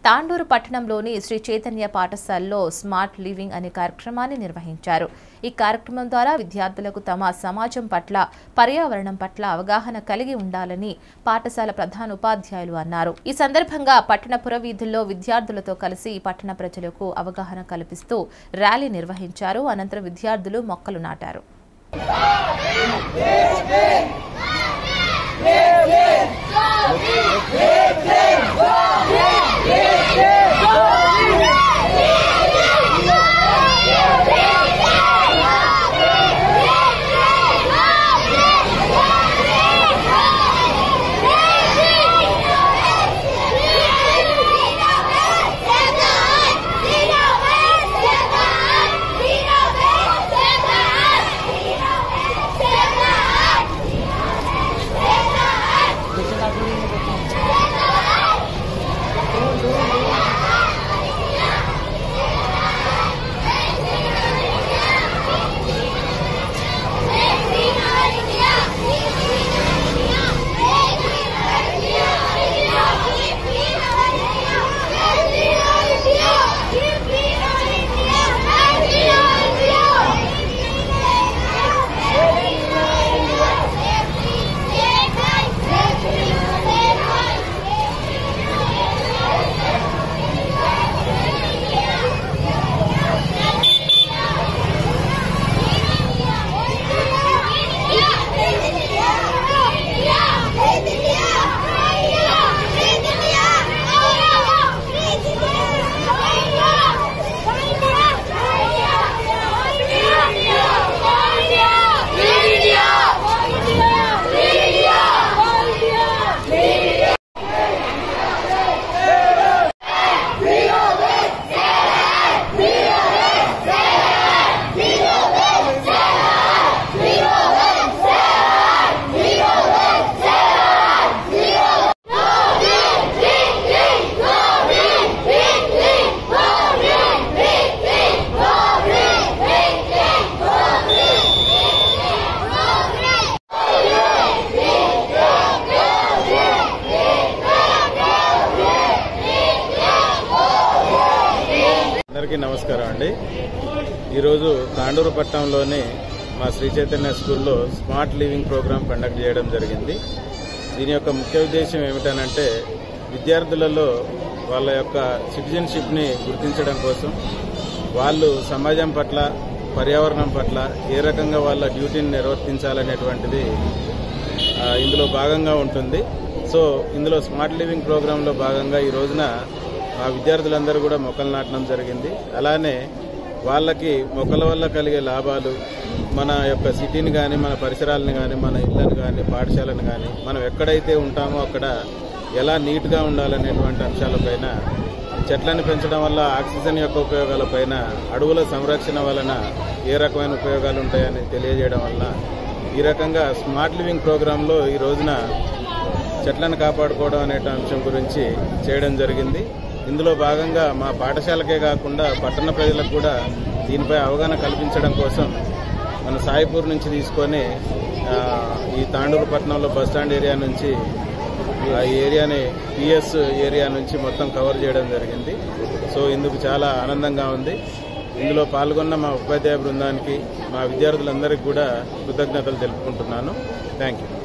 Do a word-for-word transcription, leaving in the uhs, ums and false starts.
తాండూరు పట్టణంలోని శ్రీ చైతన్య పాఠశాలలో smart living అనే కార్యక్రమాన్ని నిర్వహించారు. ఈ కార్యక్రమం ద్వారా విద్యార్థులకు తమ సమాజం పట్ల, పర్యావరణం పట్ల అవగాహన కలిగి ఉండాలని పాఠశాల ప్రధాన ఉపాధ్యాయులు అన్నారు. ఈ సందర్భంగా పట్టణ పురవీధుల్లో విద్యార్థులతో కలిసి పట్టణ ప్రజలకు అవగాహన కల్పిస్తూ ర్యాలీ నిర్వహించారు. అనంతరం విద్యార్థులు మొక్కలు నాటారు. అందరికీ నమస్కారం అండి. ఈరోజు తాండూరు పట్టణంలోని మా శ్రీ చైతన్య స్కూల్లో స్మార్ట్ లివింగ్ ప్రోగ్రాం కండక్ట్ చేయడం జరిగింది. దీని యొక్క ముఖ్య ఉద్దేశం ఏమిటనంటే విద్యార్థులలో వాళ్ళ యొక్క సిటిజన్షిప్ని గుర్తించడం కోసం, వాళ్ళు సమాజం పట్ల, పర్యావరణం పట్ల ఏ రకంగా వాళ్ళ డ్యూటీని నిర్వర్తించాలనేటువంటిది ఇందులో భాగంగా ఉంటుంది. సో ఇందులో స్మార్ట్ లివింగ్ ప్రోగ్రాంలో భాగంగా ఈ రోజున మా విద్యార్థులందరూ కూడా మొక్కలు నాటడం జరిగింది. అలానే వాళ్ళకి మొక్కల వల్ల కలిగే లాభాలు, మన యొక్క సిటీని కానీ, మన పరిసరాలను కానీ, మన ఇళ్లను కానీ, పాఠశాలను కానీ, మనం ఎక్కడైతే ఉంటామో అక్కడ ఎలా నీట్గా ఉండాలనేటువంటి అంశాలపైన, చెట్లను పెంచడం వల్ల ఆక్సిజన్ యొక్క ఉపయోగాలపైన, అడవుల సంరక్షణ వలన ఏ రకమైన ఉపయోగాలు ఉంటాయని తెలియజేయడం వల్ల ఈ రకంగా స్మార్ట్ లివింగ్ ప్రోగ్రాంలో ఈ రోజున చెట్లను కాపాడుకోవడం అనే అంశం గురించి చేయడం జరిగింది. ఇందులో భాగంగా మా పాఠశాలకే కాకుండా పట్టణ ప్రజలకు కూడా దీనిపై అవగాహన కల్పించడం కోసం మన సాయిపూర్ నుంచి తీసుకొని ఈ తాండూరు పట్టణంలో బస్టాండ్ ఏరియా నుంచి ఈ ఏరియాని పిఎస్ ఏరియా నుంచి మొత్తం కవర్ చేయడం జరిగింది. సో ఇందుకు చాలా ఆనందంగా ఉంది. ఇందులో పాల్గొన్న మా ఉపాధ్యాయ బృందానికి, మా విద్యార్థులందరికీ కూడా కృతజ్ఞతలు తెలుపుకుంటున్నాను. Thank you.